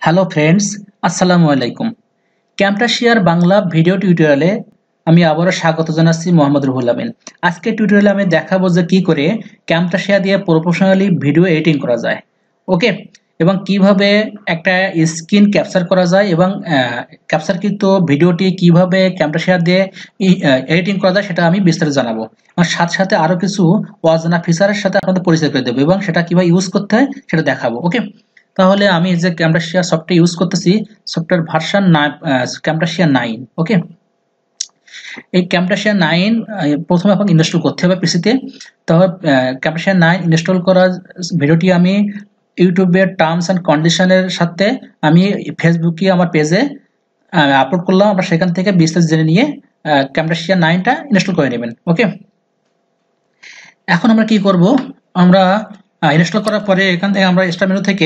Hello friends, আসসালামু আলাইকুম। ক্যামটাশিয়ার Bangla video টিউটোরিয়ালে আমি আবারও স্বাগত জানাচ্ছি মোহাম্মদ রুহুল আমিন। আজকে টিউটোরিয়ালে আমি দেখাবো যে কি করে ক্যামটাশিয়া দিয়ে প্রফেশনালি ভিডিও এডিটিং করা যায়। ওকে, এবং কিভাবে একটা স্ক্রিন ক্যাপচার করা যায় এবং ক্যাপচারকৃত ভিডিওটি কিভাবে ক্যামটাশিয়া দিয়ে এডিটিং করা যায় সেটা আমি বিস্তারিত জানাবো। আর সাথে সাথে আরো কিছু অজানা ফিচারের সাথে আপনাদের পরিচয় করে দেবো এবং সেটা কিভাবে ইউজ করতে হয় সেটা দেখাবো। ওকে, তাহলে আমি যে ক্যামটাশিয়া সফটওয়্যার ইউজ করতেছি, সফটওয়্যার ভার্সন ক্যামটাশিয়া 9। ওকে, এই ক্যামটাশিয়া 9 প্রথমে আপনাকে ইনস্টল করতে হবে পিসিতে। তাহলে ক্যামটাশিয়া 9 ইনস্টল করার ভিডিওটি আমি ইউটিউবের টার্মস অ্যান্ড কন্ডিশনের সাথে আমি ফেসবুকে আমার পেজে আপলোড করলাম। আপনারা সেখান থেকে বিস্তারিত জেনে নিয়ে ক্যামটাশিয়া 9টা ইনস্টল করে নেবেন। ওকে, এখন আমরা কি করব, আমরা ইনস্টল করার পরে এখান থেকে আমরা স্টার্ট মেনু থেকে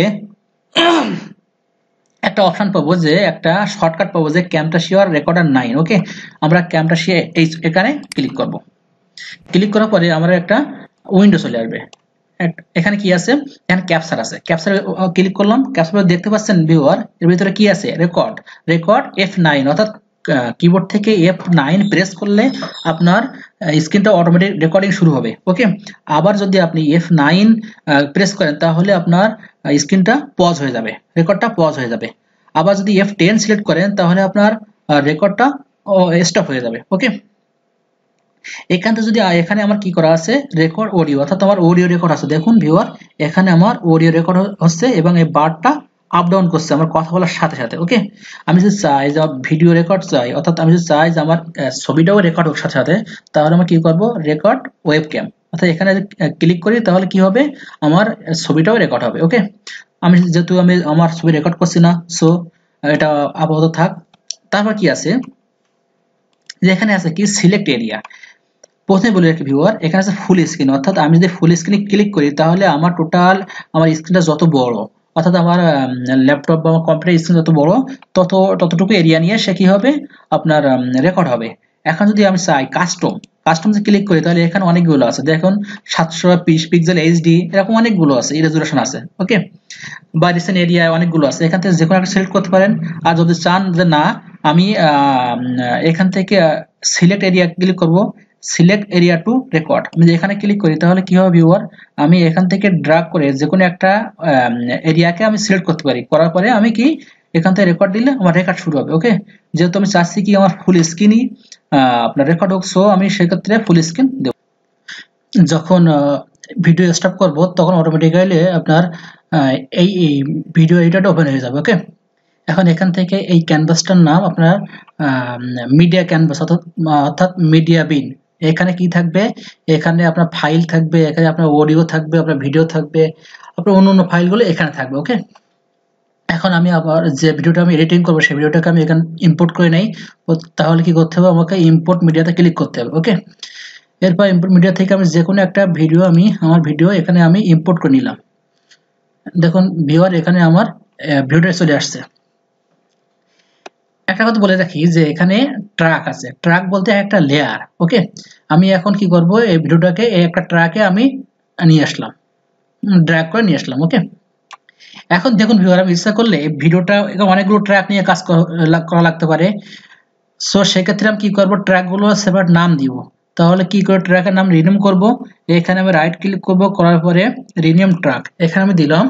একটা অপশন পাবো, যে একটা শর্টকাট পাবো যে ক্যামটাশিয়া রেকর্ডার 9। ওকে, আমরা ক্যামটাশিয়া এখানে ক্লিক করব। ক্লিক করার পরে আমরা একটা উইন্ডো চলে আসবে। এখানে কি আছে, এখানে ক্যাপচার আছে। ক্যাপচার ক্লিক করলাম। ক্যাপচার দেখতে পাচ্ছেন ভিউয়ার, এর ভিতরে কি আছে, রেকর্ড F9, অর্থাৎ কিবোর্ড থেকে F9 প্রেস করলে আপনার স্ক্রিনটা অটোমেটিক রেকর্ডিং শুরু হবে। ওকে, আবার যদি আপনি F9 প্রেস করেন তাহলে আপনার স্ক্রিনটা পজ হয়ে যাবে, রেকর্ডটা পজ হয়ে যাবে। আবার যদি F10 সিলেক্ট করেন তাহলে আপনার রেকর্ডটা স্টপ হয়ে যাবে। ওকে, এখানে যদি এখানে আমার কি করা আছে, রেকর্ড অডিও, অর্থাৎ আমার অডিও রেকর্ড আছে। দেখুন ভিউয়ার, এখানে আমার অডিও রেকর্ড হচ্ছে এবং এই বারটা আপ ডাউন করছে আমার কথা বলার সাথে সাথে। ওকে, আমি যদি চাই যে ভিডিও রেকর্ড চাই, অর্থাৎ আমি যদি চাই যে আমার ছবিটাও রেকর্ড হোক সাথে সাথে, তাহলে আমি কি করব, রেকর্ড ওয়েবক্যাম, অর্থাৎ এখানে ক্লিক করি তাহলে কি হবে, আমার ছবিটাও রেকর্ড হবে। ওকে, আমি যেহেতু আমার ছবি রেকর্ড করছি না, সো এটা আপাতত থাক। তারপর কি আছে, যে এখানে আছে কি সিলেক্ট এরিয়া। প্রথমে বলে রাখি ভিউয়ার, এখানে আছে ফুল স্ক্রিন, অর্থাৎ আমি যদি ফুল স্ক্রিনে ক্লিক করি তাহলে আমার টোটাল আমার স্ক্রিনটা যত বড়, অর্থাৎ আমার ল্যাপটপ বা কম্পিউটার স্ক্রিন যত বড় ততটুকু এরিয়া নিয়ে সে কি হবে, আপনার রেকর্ড হবে। এখন যদি আমি চাই কাস্টম যে ক্লিক করি তাহলে এখানে অনেকগুলো আছে। দেখুন 720 পিক্সেল এইচডি, এরকম অনেকগুলো আছে, রেজুলেশন আছে। ওকে, বা রিসেন্ট এরিয়া অনেকগুলো আছে, এখান থেকে যে কোনো একটা সিলেক্ট করতে পারেন। আর যদি চান যে না আমি এখান থেকে সিলেক্ট এরিয়া ক্লিক করব, সিলেক্ট এরিয়া টু রেকর্ড, আমি এখানে ক্লিক করি তাহলে কি হবে ভিউয়ার, আমি এখান থেকে ড্র্যাগ করে যে কোনো একটা এরিয়াকে আমি সিলেক্ট করতে পারি। করার পরে আমি কি এখান থেকে রেকর্ড দিলে আমার রেকর্ড শুরু হবে। ওকে, যেহেতু আমি চাচ্ছি কি আমার ফুল স্ক্রিনই আপনার রেকর্ড হোক, সো আমি সেক্ষেত্রে ফুল স্ক্রিন দেব। যখন ভিডিও স্টপ করব তখন অটোমেটিক্যালি আপনার এই ভিডিও এডিটরটা ওপেন হয়ে যাবে। ওকে, এখন এখান থেকে এই ক্যানভাসটার নাম আপনার মিডিয়া ক্যানভাস, অর্থাৎ মিডিয়া বিন। এখানে কি থাকবে, এখানে আপনার ফাইল থাকবে, এখানে আপনার অডিও থাকবে, আপনার ভিডিও থাকবে, আপনার অন্য ফাইলগুলো এখানে থাকবে। ওকে, এখন আমি আবার যে ভিডিওটা আমি এডিটিং করবো সেই ভিডিওটাকে আমি এখানে ইম্পোর্ট করে নেই। তাহলে কি করতে হবে, আমাকে ইম্পোর্ট মিডিয়াতে ক্লিক করতে হবে। ওকে, এরপর ইম্পোর্ট মিডিয়া থেকে আমি যে কোনো একটা ভিডিও, আমার ভিডিও এখানে আমি ইম্পোর্ট করে নিলাম। দেখুন ভিউয়ার, এখানে আমার ভিডিওটা চলে আসছে। একটা কথা বলে রাখি যে এখানে ট্র্যাক আছে, ট্র্যাক বলতে একটা লেয়ার। ওকে, আমি এখন কি করব, এই ভিডিওটাকে এই একটা ট্র্যাকে আমি নিয়ে আসলাম, ড্র্যাগ করে নিয়ে আসলাম। ওকে, এখন দেখুন ভিউয়ার, আমি ইচ্ছা করলে এই ভিডিওটা অনেকগুলো ট্র্যাক নিয়ে কাজ করা লাগতে পারে। সো সেক্ষেত্রে আমি কি করব, ট্র্যাক গুলো সেপারেট নাম দিব। তাহলে কি করে ট্র্যাকের নাম রিনেম করব, এখানে আমি রাইট ক্লিক করব, করার পরে রিনেম ট্র্যাক, এখানে আমি দিলাম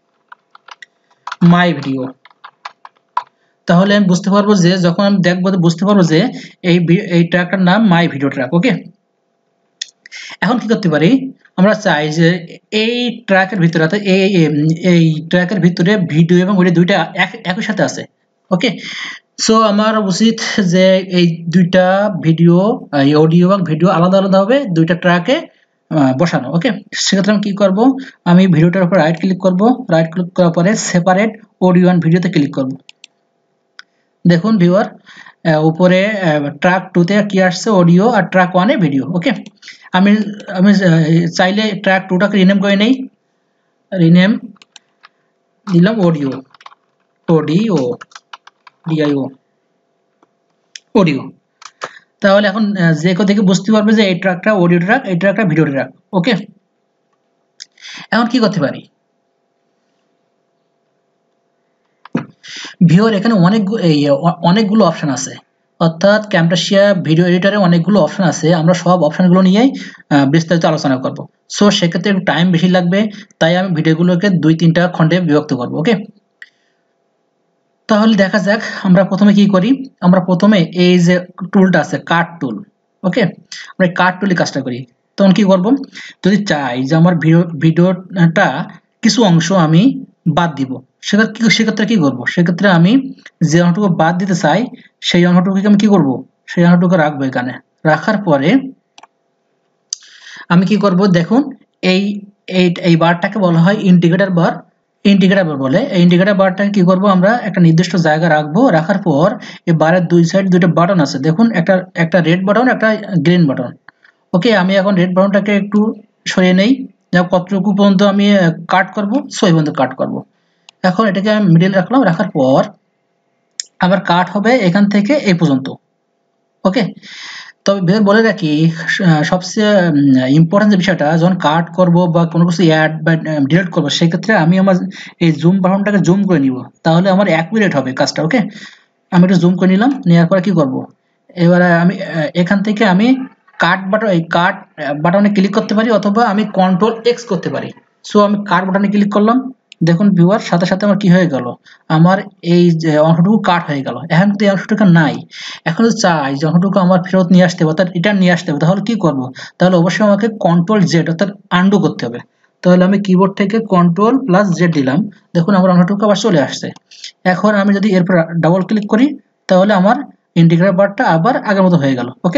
মাই ভিডিও। তাহলে আমি বুঝতে পারবো যে যখন আমি দেখবো বুঝতে পারবো যে এই ট্র্যাকটার নাম মাই ভিডিও ট্র্যাক। ওকে, এখন কি করতে পারি, আমরা চাই যে এই ট্র্যাকের ভিতরে, অর্থাৎ এই ট্র্যাকের ভিতরে ভিডিও এবং অডিও দুইটা একই সাথে আছে। ওকে, সো আমার উচিত যে এই দুইটা ভিডিও, অডিও এবং ভিডিও আলাদা আলাদা হবে দুইটা ট্র্যাকে বসানো। ওকে, সেক্ষেত্রে আমি কি করব, আমি ভিডিওটার উপর রাইট ক্লিক করব, রাইট ক্লিক করার পরে সেপারেট অডিও অ্যান্ড ভিডিওতে ক্লিক করব। দেখুন ভিউয়ার, উপরে ট্র্যাক 2 তে কি আসছে, অডিও, আর ট্র্যাক 1 এ ভিডিও। ওকে, আমি আমি চাইলে ট্র্যাক 2 টাকে রিনেম করে নেই, রিনেম দিলাম অডিও, অডিও ডিআইও অডিও। তাহলে এখন যে কেউ দেখে বুঝতে পারবে যে এই ট্র্যাকটা অডিও ট্র্যাক, এই ট্র্যাকটা ভিডিও ট্র্যাক। ওকে, এখন কি করতে পারি, ভিউয়ার এখানে অনেকগুলো অপশন আছে, অর্থাৎ ক্যামটাসিয়া ভিডিও এডিটরে অনেকগুলো অপশন আছে, আমরা সব অপশনগুলো নিয়েই বিস্তারিত আলোচনা করব। সো সেক্ষেত্রে একটু টাইম বেশি লাগবে, তাই আমি ভিডিওগুলোকে 2-3টা খণ্ডে বিভক্ত করব। ওকে, তাহলে দেখা যাক আমরা প্রথমে কি করি। আমরা প্রথমে এই যে টুলটা আছে কাট টুল, ওকে, আমরা কাট টুলে কাজটা করি। তখন কি করব, যদি চাই যে আমার ভিডিওটা কিছু অংশ আমি বাদ দিব, সেক্ষেত্রে কি করব, সেক্ষেত্রে আমি যে অংশটুকু বাদ দিতে চাই সেই অংশটুকুকে আমি কি করব, সেই অংশটুকু রাখবো এখানে। রাখার পরে আমি কি করব, দেখুন এই এই বারটাকে বলা হয় ইন্টিগ্রেটর বার। ইন্টিগ্রেটর বার বলে, এই ইন্টিগ্রেটর বারটাকে কি করব, আমরা একটা নির্দিষ্ট জায়গায় রাখবো। রাখার পর এই বারের দুই সাইড দুইটা বাটন আছে, দেখুন একটা রেড বাটন, একটা গ্রিন বাটন। ওকে, আমি এখন রেড বাটনটাকে একটু সরিয়ে নেই, কতটুকু পর্যন্ত আমি কাট করব, সো এই পর্যন্ত কাট করব। এখন এটাকে আমি মিডিল রাখলাম, রাখার পর আবার কাট হবে এখান থেকে এই পর্যন্ত। ওকে, তবে বলে রাখি, সবচেয়ে ইম্পর্টেন্ট যে বিষয়টা, যখন কাট করব বা কোনো কিছু অ্যাড বা ডিলিট করবো, সেক্ষেত্রে আমি আমার এই জুম বাটনটাকে জুম করে নিব, তাহলে আমার অ্যাকুরেট হবে কাজটা। ওকে, আমি একটু জুম করে নিলাম, নেওয়ার পরে কি করব, এবারে আমি এখান থেকে আমি কাট বাটনে ক্লিক করতে পারি, অথবা আমি কন্ট্রোল এক্স করতে পারি। সো আমি কাট বাটনে ক্লিক করলাম, দেখুন ভিউয়ার সাথে সাথে আমার কি হয়ে গেল, আমার এই যে অংশটুকু কাট হয়ে গেল। এখন কিন্তু এই অংশটুকু নাই, এখন যদি চাই যে অংশটুকু আমার ফেরত নিয়ে আসতে হবে, অর্থাৎ রিটার্ন নিয়ে আসতে হবে, তাহলে কি করব, তাহলে অবশ্যই আমাকে কন্ট্রোল জেড অর্থাৎ আন্ডু করতে হবে। তাহলে আমি কিবোর্ড থেকে কন্ট্রোল প্লাস জেড দিলাম, দেখুন আমার অংশটুকু আবার চলে আসছে। এখন আমি যদি এরপর ডাবল ক্লিক করি, তাহলে আমার ইন্টিগ্রেটর বারটা আবার আগের মতো হয়ে গেল। ওকে,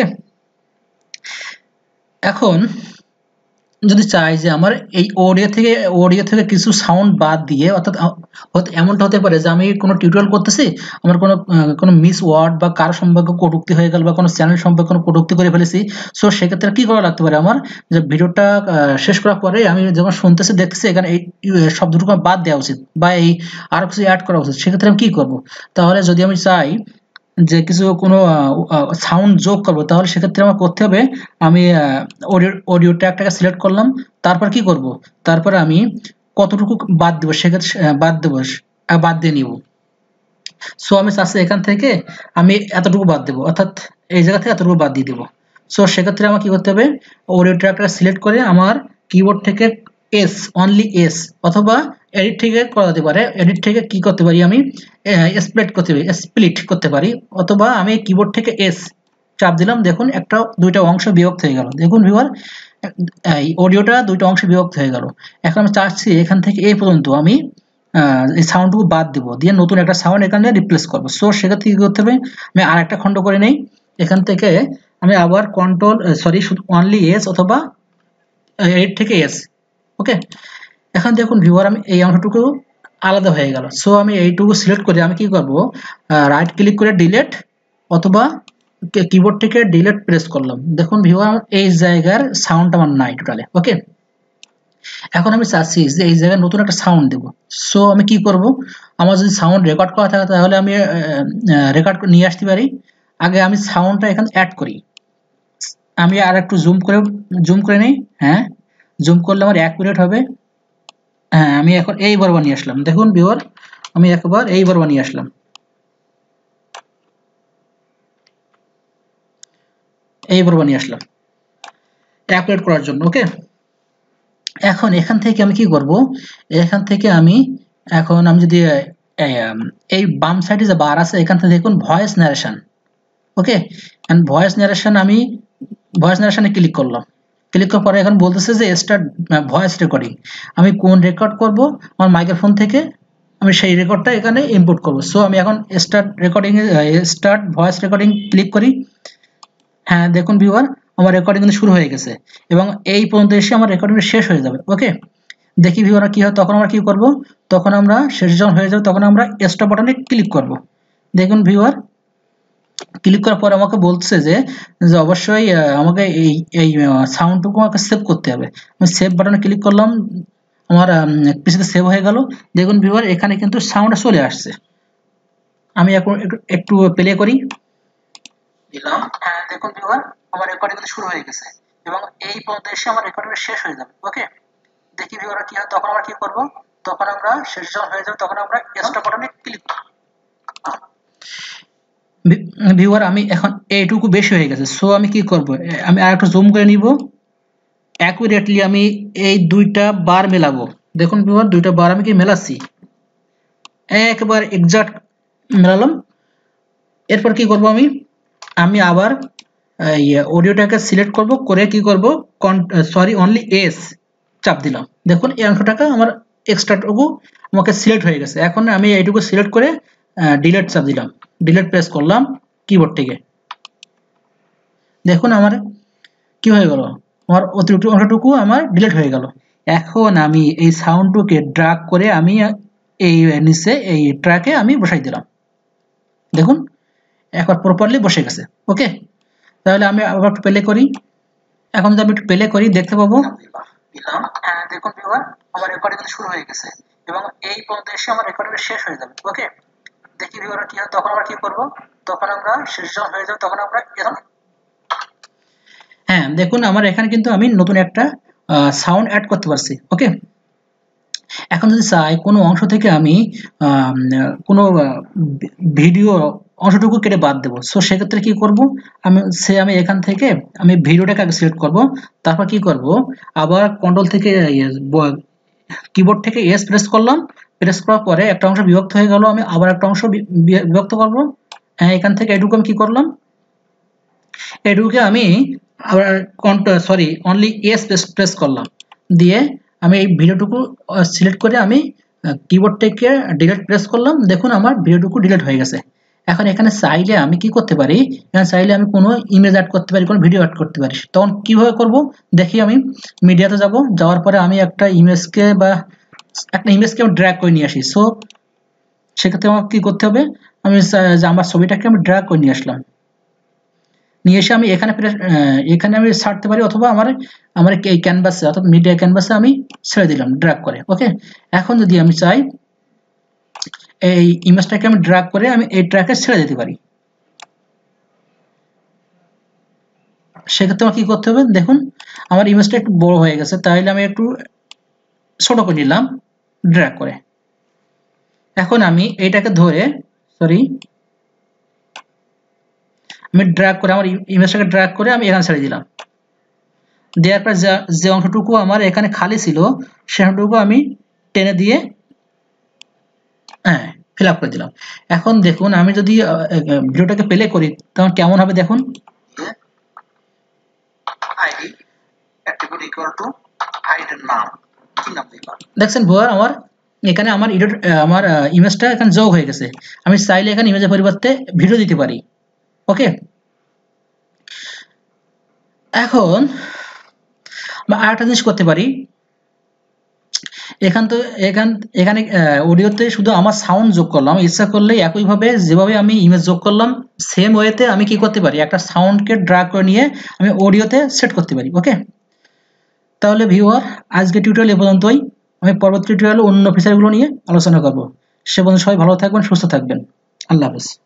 এখন যদি চাই যে আমার এই অডিও থেকে কিছু সাউন্ড বাদ দিয়ে, অর্থাৎ এমনটা হতে পারে যে আমি কোনো টিউটোরিয়াল করতেছি, আমার কোনো মিস ওয়ার্ড বা কারো সম্পর্কে কটূক্তি হয়ে গেল, বা কোনো চ্যানেল সম্পর্কে কোনো কটূক্তি করে ফেলেছি। সো সেক্ষেত্রে কি করা লাগতে পারে, আমার যে ভিডিওটা শেষ করার পরে আমি যখন শুনতেছি দেখতেছি এখানে এই শব্দটুকু বাদ দেওয়া উচিত, বা এই আরো কিছু অ্যাড করা উচিত। সেক্ষেত্রে আমি কি করব, তাহলে যদি আমি চাই যে কোনো সাউন্ড যোগ করব, তাহলে সেক্ষেত্রে আমার করতে হবে, আমি অডিও ট্র্যাকটাকে সিলেক্ট করলাম, তারপর কি করব, তারপর আমি কতটুকু বাদ দেবো, সেক্ষেত্রে বাদ দিয়ে নিব। সো আমি চাচ্ছি এখান থেকে আমি এতটুকু বাদ দেবো, অর্থাৎ এই জায়গা থেকে এতটুকু বাদ দিয়ে দেবো। সো সেক্ষেত্রে আমার কি করতে হবে, অডিও ট্র্যাকটা সিলেক্ট করে আমার কিবোর্ড থেকে এস, অনলি এস, অথবা এডিট থেকে করা যেতে পারে, এডিট থেকে কি করতে পারি, আমি স্প্লিট করতে পারি, অথবা আমি কিবোর্ড থেকে এস চাপ দিলাম, দেখুন দুইটা অংশ বিভক্ত হয়ে গেল। দেখুন ভিউয়ার, এই অডিওটা দুইটা অংশ বিভক্ত হয়ে গেল। এখন আমি চাচ্ছি এখান থেকে এই পর্যন্ত আমি এই সাউন্ডটুকু বাদ দিব, দিয়ে নতুন একটা সাউন্ড এখানে রিপ্লেস করবো। সো সেক্ষেত্রে কি করতে হবে, আমি আর একটা খণ্ড করে নেই, এখান থেকে আমি আবার শুধু অনলি এস, অথবা এডিট থেকে এস। ওকে, এখন দেখুন ভিউয়ার, আমি এই অংশটুকু আলাদা হয়ে গেল। সো আমি এইটুকু সিলেক্ট করে আমি কি করব, রাইট ক্লিক করে ডিলিট, অথবা কিবোর্ড থেকে ডিলিট প্রেস করলাম। দেখুন ভিউয়ার, এই জায়গার সাউন্ড আমার নাই টোটালে। ওকে, এখন আমি চাচ্ছি যে এই জায়গায় নতুন একটা সাউন্ড দেব। সো আমি কি করব, আমার যদি সাউন্ড রেকর্ড করা থাকে তাহলে আমি রেকর্ড করে নিয়ে আসতে পারি। আগে আমি সাউন্ডটা এখানে অ্যাড করি, আমি আর একটু জুম করে নিই। হ্যাঁ, জুম করলে আমার অ্যাকুরেট হবে। হ্যাঁ, আমি এখন এইবার বানিয়ে আসলাম, দেখুন ভিউয়ার, আমি একবার এইবার বানিয়ে আসলাম, এইবার বানিয়ে আসলাম অ্যাকুরেট করার জন্য। ওকে, এখন এখান থেকে আমি কি করব, এখান থেকে আমি যদি এই বাম সাইডে যে বার আছে, এখান থেকে দেখুন voice narration. Okay, end voice ন্যারেশনে ক্লিক করলাম। ক্লিক করার পরে এখন বলতেছে যে স্টার্ট ভয়েস রেকর্ডিং। আমি কোন রেকর্ড করব, আমার মাইক্রোফোন থেকে আমি সেই রেকর্ডটা এখানে ইনপুট করব। সো আমি এখন স্টার্ট ভয়েস রেকর্ডিং ক্লিক করি। হ্যাঁ, দেখুন ভিউয়ার, আমার রেকর্ডিং কিন্তু শুরু হয়ে গেছে, এবং এই পর্যন্ত এসে আমার রেকর্ডিং শেষ হয়ে যাবে। ওকে, দেখি ভিউয়ার কি হয়, তখন আমরা কি করব, তখন আমরা শেষ যখন হয়ে যাবে তখন আমরা স্টপ বাটনে ক্লিক করব। দেখুন ভিউয়ার, ক্লিক করার পর আমাকে বলছে যে অবশ্যই আমাকে এই সাউন্ডটুকু আমাকে সেভ করতে হবে। আমি সেভ বাটনে ক্লিক করলাম, আমার পিসিতে সেভ হয়ে গেল। দেখুন ভিউয়ার, এখানে কিন্তু সাউন্ড চলে আসছে। আমি এখন একটু প্লে করি, দিলাম। দেখুন ভিউয়ার, আমার রেকর্ডিং শুরু হয়ে গেছে, এবং এই পর্যন্ত এসে আমার রেকর্ডিং শেষ হয়ে যাবে। ওকে, দেখি ভিউয়ার কি হয়, তখন আমরা কি করব, তখন আমরা শেষ যখন হয়ে যাবে তখন আমরা স্টপ বাটনে ক্লিক করব। ভিউয়ার আমি এখন এইটুকু বেশি হয়ে গেছে, সো আমি কি করব, আমি আর একটু জুম করে নিব, অ্যাকুরেটলি আমি এই দুইটা বার মেলাবো। দেখুন ভিউয়ার দুইটা বার আমি কি মেলাচ্ছি, একবার এক্সাক্ট মেলালাম। এরপর কি করব আমি, আমি আবার অডিওটাকে সিলেক্ট করব, করে কি করব, অনলি এস চাপ দিলাম। দেখুন এই অংশটাকে আমার এক্সট্রাটুকু আমাকে সিলেক্ট হয়ে গেছে। এখন আমি এইটুকু সিলেক্ট করে ডিলিট চাপ দিলাম, ডিলিট প্রেস করলাম কিবোর্ড থেকে। দেখুন আমার কি হয়ে গেল, আমার অতিরিক্ত অংশটুকু আমার ডিলিট হয়ে গেল। এখন আমি এই সাউন্ডটুকে ড্র্যাগ করে আমি এই নিচে এই ট্র্যাকে আমি বসাই দিলাম। দেখুন একবার প্রপারলি বসে গেছে। ওকে, তাহলে আমি আবার একটু প্লে করি। এখন যদি আমি একটু প্লে করি দেখতে পাবো দিলাম, দেখুন ভিউয়ার আমার রেকর্ডিং শুরু হয়ে গেছে এবং এই পর্যন্ত এসে আমার রেকর্ডিং শেষ হয়ে যাবে। ওকে, দেখি ভিউয়ার কি হয়, তখন আমরা কি করব, তখন আমরা শেষ যখন হয়ে যাবে তখন আমরা এরকম, হ্যাঁ দেখুন আমার এখানে কিন্তু আমি নতুন একটা সাউন্ড অ্যাড করতে পারছি। ওকে, এখন যদি চাই কোনো অংশ থেকে আমি কোনো ভিডিও অংশটুকু কেটে বাদ দেবো, সো সেক্ষেত্রে কি করব, আমি এখান থেকে আমি ভিডিওটাকে আগে সিলেক্ট করব, তারপর কি করব, আবার কন্ট্রোল থেকে কিবোর্ড থেকে এস প্রেস করলাম, প্রেস করার পরে একটা অংশ বিভক্ত হয়ে গেল, আমি আবার একটা অংশ বিভক্ত করব। হ্যাঁ এখান থেকে এটুকু আমি কি করলাম, এটুকুকে আমি আবার অনলি এস প্রেস করলাম, দিয়ে আমি এই ভিডিওটুকু সিলেক্ট করে আমি কিবোর্ড থেকে ডিলিট প্রেস করলাম। দেখুন আমার ভিডিওটুকু ডিলিট হয়ে গেছে। এখন এখানে চাইলে আমি কি করতে পারি, এখানে চাইলে আমি কোনো ইমেজ অ্যাড করতে পারি, কোনো ভিডিও অ্যাড করতে পারি। তখন কিভাবে করব দেখি, আমি মিডিয়াতে যাব, যাওয়ার পরে আমি একটা ইমেজকে আমি ড্র্যাগ করে নিয়ে আসি। সো সেক্ষেত্রে আমার কি করতে হবে, আমি আমার ছবিটাকে আমি ড্র্যাগ করে নিয়ে আসলাম, নিয়ে এসে আমি এখানে আমি ছাড়তে পারি, অথবা আমার আমার এই ক্যানভাসে অর্থাৎ মিডিয়া ক্যানভাসে আমি ছেড়ে দিলাম ড্র্যাগ করে। ওকে, এখন যদি আমি চাই এই ইমেজটাকে আমি ড্র্যাগ করে আমি এই ট্র্যাকে ছেড়ে দিতে পারি। সেক্ষেত্রে আমার কি করতে হবে, দেখুন আমার ইমেজটা একটু বড় হয়ে গেছে, তাহলে আমি একটু ছোট করে নিলাম ড্র্যাগ করে। এখন আমি এইটাকে ধরে আমি ড্র্যাগ করে আমার ইমেজটাকে ড্র্যাগ করে আমি এখানে ছেড়ে দিলাম, দেওয়ার পর যে অংশটুকু আমার এখানে খালি ছিল সে অংশটুকু আমি টেনে দিয়ে হ্যাঁ ফিল আপ করে দিলাম। এখন দেখুন আমি যদি ভিডিওটাকে প্লে করি তখন কেমন হবে দেখুন, দেখছেন ভিউয়ার আমার এখানে আমার ইমেজটা এখানে যোগ হয়ে গেছে। আমি চাইলে এখানে ইমেজের পরিবর্তে ভিডিও দিতে পারি। ওকে, এখন আরেকটা জিনিস করতে পারি, এখানে অডিওতে শুধু আমার সাউন্ড যোগ করলাম, ইচ্ছা করলে একইভাবে যেভাবে আমি ইমেজ যোগ করলাম সেম ওয়েতে আমি কি করতে পারি, একটা সাউন্ডকে ড্র্যাগ করে নিয়ে আমি অডিওতে সেট করতে পারি। ওকে, তাহলে ভিউয়ার আজকে টিউটোরিয়াল এ পর্যন্তই, আমি পরবর্তী টিউটোরিয়ালে অন্য ফিচারগুলো নিয়ে আলোচনা করব। সে পর্যন্ত সবাই ভালো থাকবেন, সুস্থ থাকবেন, আল্লাহ হাফেজ।